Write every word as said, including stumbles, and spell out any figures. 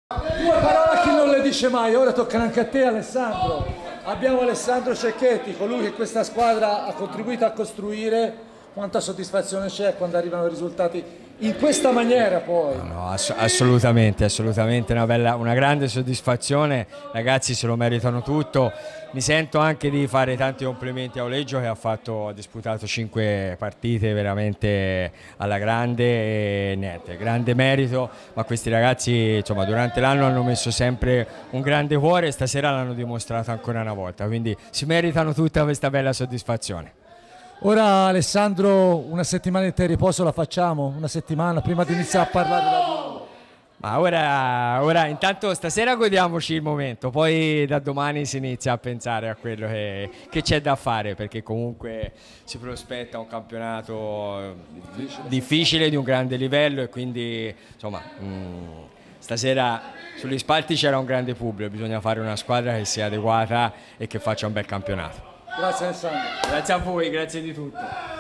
Due parole a chi non le dice mai, ora toccano anche a te Alessandro. Abbiamo Alessandro Cecchetti, colui che questa squadra ha contribuito a costruire. Quanta soddisfazione c'è quando arrivano i risultati in questa maniera poi? No, no, ass assolutamente, assolutamente una, bella, una grande soddisfazione, ragazzi se lo meritano tutto. Mi sento anche di fare tanti complimenti a Oleggio che ha, fatto, ha disputato cinque partite veramente alla grande e niente, grande merito, ma questi ragazzi insomma durante l'anno hanno messo sempre un grande cuore e stasera l'hanno dimostrato ancora una volta, quindi si meritano tutta questa bella soddisfazione. Ora Alessandro, una settimana di riposo la facciamo? Una settimana prima di iniziare a parlare da vivo? Ma ora, ora intanto stasera godiamoci il momento, poi da domani si inizia a pensare a quello che c'è da fare, perché comunque si prospetta un campionato difficile, difficile di un grande livello e quindi insomma mh, stasera sugli spalti c'era un grande pubblico, bisogna fare una squadra che sia adeguata e che faccia un bel campionato. Grazie Alessandro. Grazie a voi, grazie di tutto.